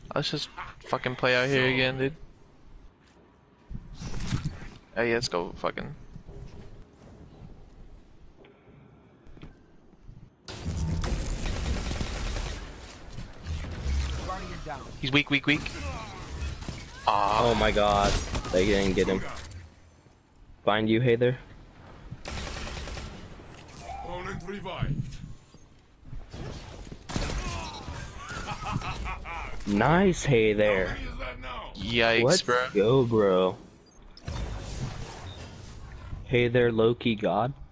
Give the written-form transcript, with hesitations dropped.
Let's just fucking play out here again, dude. Hey, let's go fucking. He's weak, weak, weak. Oh my god. They didn't get him. Find you, Heythere. Opponent revived. Nice, Heythere. Yikes, Let's bro. go, bro. Heythere, lowkey god.